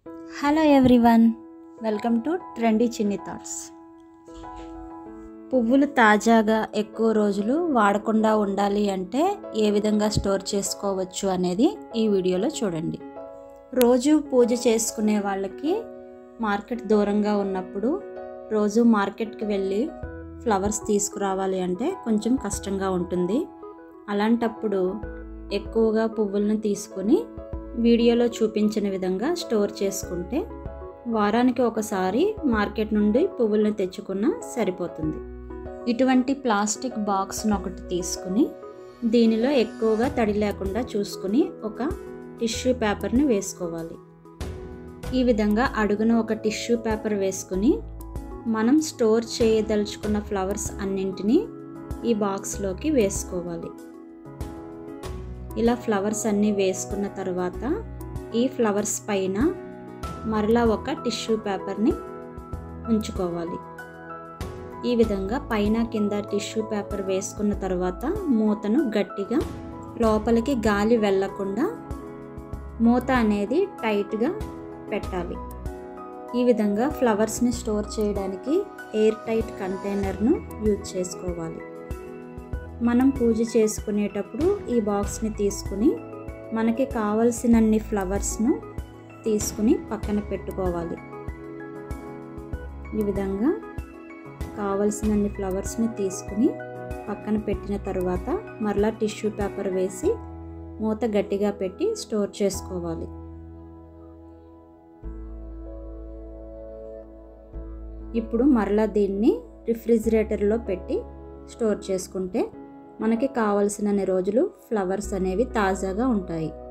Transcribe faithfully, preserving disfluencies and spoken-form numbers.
Hello everyone, welcome to trendy Chinni thoughts. పువ్వులు తాజాగా ఎక్కువ రోజులు వాడకుండా ఉండాలి అంటే ఏ విధంగా స్టోర్ చేసుకోవచ్చు అనేది ఈ వీడియోలో చూడండి. రోజు పూజ చేసుకునే వాళ్ళకి మార్కెట్ దూరంగా ఉన్నప్పుడు రోజు మార్కెట్కి వెళ్ళి ఫ్లవర్స్ తీసుకురావాలి అంటే కొంచెం కష్టంగా ఉంటుంది. అలాంటప్పుడు ఎక్కువగా పువ్వులను తీసుకొని వీడియోలో చూపించిన విధంగా స్టోర్ చేసుకుంటే వారానికి ఒకసారి మార్కెట్ నుండి పువ్వులను తెచ్చుకున్నా సరిపోతుంది. ఇటువంటి ప్లాస్టిక్ బాక్స్ను ఒకటి తీసుకుని దీనిలో ఎక్కువగా తడి లేకుండా చూసుకుని ఒక టిష్యూ పేపర్ని వేసుకోవాలి. ఈ విధంగా అడుగున ఒక టిష్యూ పేపర్ వేసుకుని మనం స్టోర్ చేయదలుచుకున్న ఫ్లవర్స్ అన్నింటినీ ఈ బాక్స్లోకి వేసుకోవాలి. ఇలా ఫ్లవర్స్ అన్నీ వేసుకున్న తర్వాత ఈ ఫ్లవర్స్ పైన మరలా ఒక టిష్యూ పేపర్ని ఉంచుకోవాలి. ఈ విధంగా పైన కింద టిష్యూ పేపర్ వేసుకున్న తర్వాత మూతను గట్టిగా లోపలికి గాలి వెళ్ళకుండా మూత అనేది టైట్గా పెట్టాలి. ఈ విధంగా ఫ్లవర్స్ని స్టోర్ చేయడానికి ఎయిర్ టైట్ కంటైనర్ను యూజ్ చేసుకోవాలి. మనం పూజ చేసుకునేటప్పుడు ఈ బాక్స్ని తీసుకుని మనకి కావలసినన్ని ఫ్లవర్స్ను తీసుకుని పక్కన పెట్టుకోవాలి. ఈ విధంగా కావలసినన్ని ఫ్లవర్స్ని తీసుకుని పక్కన పెట్టిన తర్వాత మరలా టిష్యూ పేపర్ వేసి మూత గట్టిగా పెట్టి స్టోర్ చేసుకోవాలి. ఇప్పుడు మరలా దీన్ని రిఫ్రిజిరేటర్లో పెట్టి స్టోర్ చేసుకుంటే మనకి కావలసినన్ని రోజులు ఫ్లవర్స్ అనేవి తాజాగా ఉంటాయి.